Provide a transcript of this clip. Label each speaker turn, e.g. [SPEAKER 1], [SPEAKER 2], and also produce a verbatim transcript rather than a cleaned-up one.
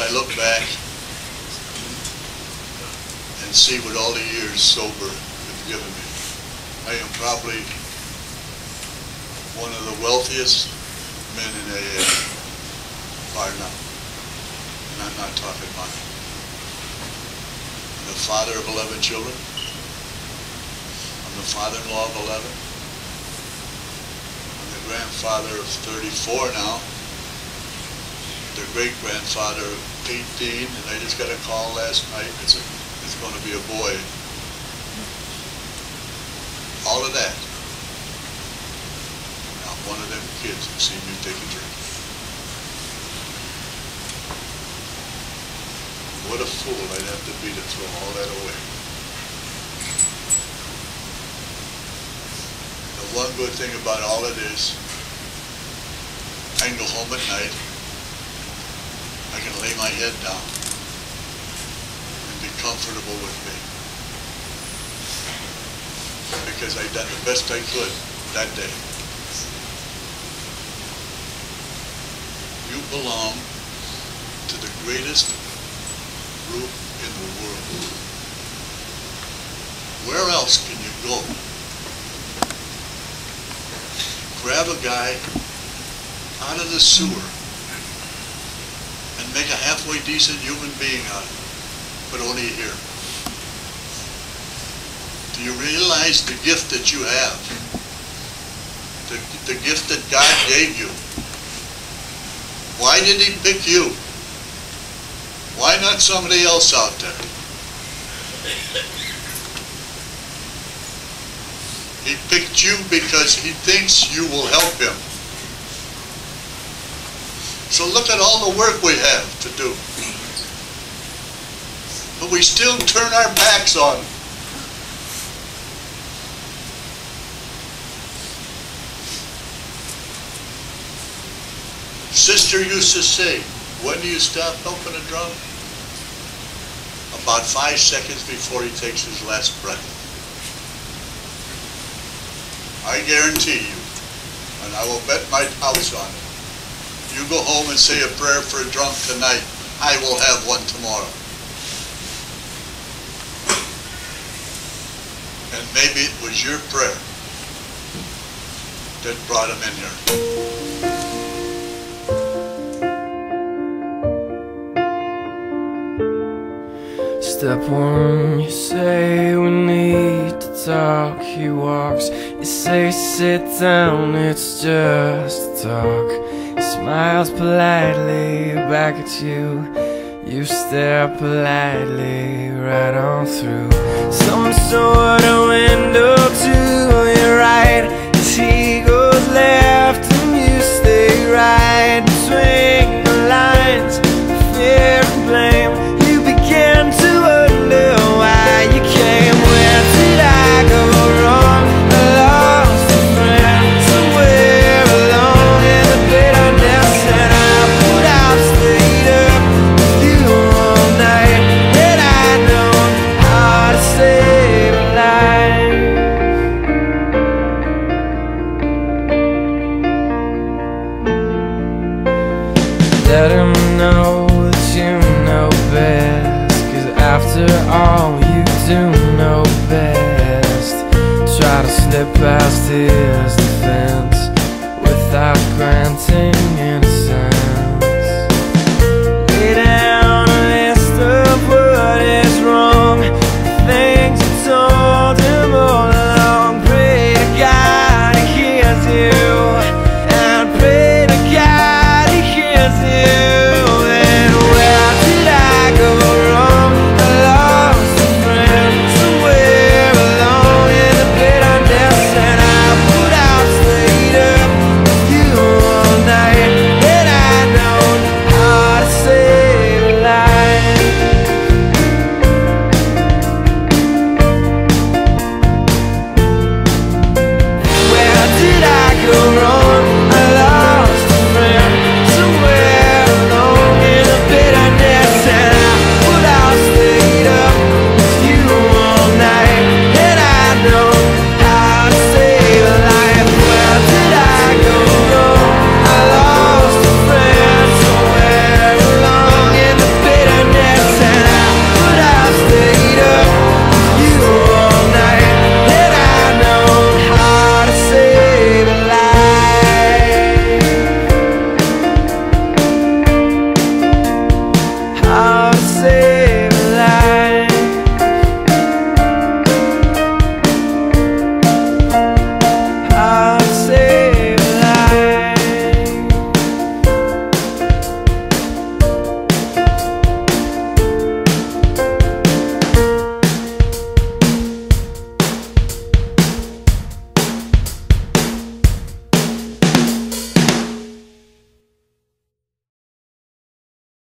[SPEAKER 1] I look back and see what all the years sober have given me, I am probably one of the wealthiest men in A A, bar none. And I'm not talking money. I'm the father of eleven children. I'm the father-in-law of eleven. I'm the grandfather of thirty-four now. The great-grandfather of eighteen, and I just got a call last night. It's a, it's going to be a boy. All of that. Not one of them kids have seen me take a drink. What a fool I'd have to be to throw all that away. The one good thing about all it is, I can go home at night, I can lay my head down and be comfortable with me. Because I've done the best I could that day. You belong to the greatest group in the world. Where else can you go? Grab a guy out of the sewer and make a halfway decent human being out of him, but only here. Do you realize the gift that you have? The, the gift that God gave you? Why did He pick you? Why not somebody else out there? He picked you because He thinks you will help Him. So look at all the work we have to do. But we still turn our backs on Him. Sister used to say, when do you stop helping a drunk? About five seconds before he takes his last breath. I guarantee you, and I will bet my house on it, you go home and say a prayer for a drunk tonight, I will have one tomorrow. And maybe it was your prayer that brought him in here.
[SPEAKER 2] Step one, you say we need to talk. He walks, you say sit down, it's just talk. He smiles politely back at you. You stare politely right on through some sort of window to your right. As he goes left and you stay right between the lines of fear and blame. Let him know that you know best, 'cause after all you do know best. Try to slip past his defense without granting innocence.